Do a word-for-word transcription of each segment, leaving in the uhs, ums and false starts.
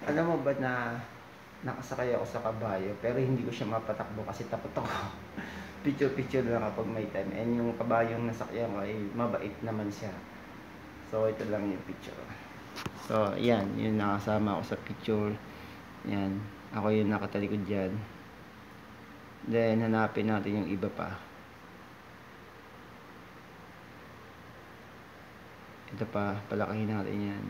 Alam mo ba na nakasakay ako sa kabayo pero hindi ko siya mapatakbo kasi takot ako. Picture-picture lang kapag may time. And yung kabayong nasakyan ko ay mabait naman siya. So ito lang yung picture. So yan, yung nakasama ko sa picture. Yan, ako yung nakatalikod dyan. Then hanapin natin yung iba pa. Ito pa, palakihin natin yan.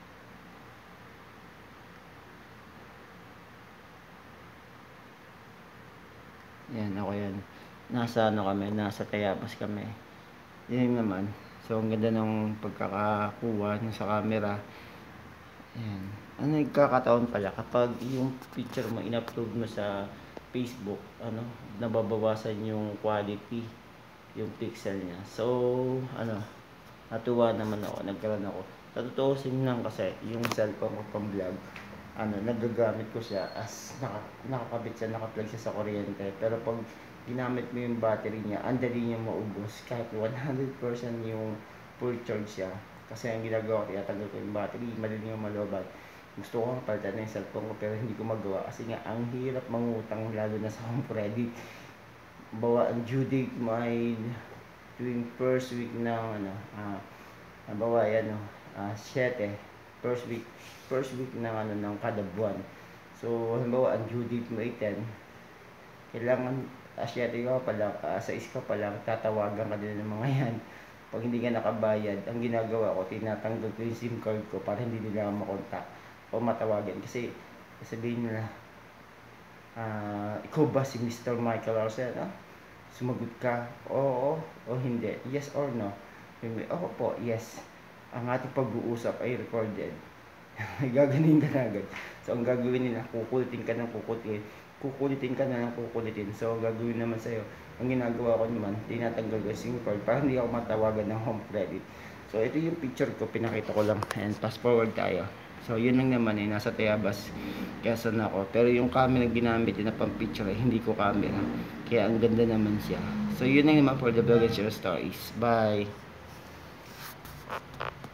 Yan, ako yan. Nasa ano kami, nasa Tayabas kami. Yan naman. So, ang ganda ng pagkakakuha nyo sa camera. Yan. Ano, nagkakataon pala, kapag yung picture mo, in-upload mo sa Facebook, ano, nababawasan yung quality, yung pixel niya. So, ano, natuwa naman ako, nagkaroon ako. Tatutuusin lang kasi, yung cellphone ko pang vlog, ano, nagagamit ko siya as naka, nakakabit siya, naka-plug siya sa kuryente. Pero pag ginamit mo yung battery niya, ang dali niya maubos kahit one hundred percent yung full charge siya. Kasi ang ginagawa ko, tinatanggal ko yung battery, madali yung malobat. Gusto ko nga palitan na yung cellphone ko pero hindi ko magawa kasi nga ang hirap mangutang lalo na sa home credit. Bawa ang due date mo ay tuwing first week ng ano, ah, uh, bawa yan, no, uh, seven, first week first week ng ano ng kada buwan. So halimbawa ang due date mo ay ten, kailangan asyete ka pa lang, uh, sa iska pa lang tatawagan ka din ng mga yan. Pag hindi ka nakabayad, ang ginagawa ko, tinatanggal ko yung SIM card ko para hindi nila makontak o matawagan. Kasi sabihin nila, uh, ikaw ba si Mister Michael Arcel? Ah? Sumagot ka, oo o hindi, yes or no. Oo po, yes. Ang ating pag-uusap ay recorded. Gaganin ka na agad. So ang gagawin nila, kukulitin ka ng kukulitin, kukulitin ka na ng kukulitin. So ang gagawin naman sa'yo, ang ginagawa ko naman, tinatanggal ko yung SIM card para hindi ako matawagan ng home credit. So ito yung picture ko, pinakita ko lang. And fast forward tayo. So yun lang naman eh, nasa Tayabas, Quezon ako. Pero yung camera na ginamit na pang picture eh, hindi ko camera. Kaya ang ganda naman siya. So yun lang naman for the vlog and share stories. Bye!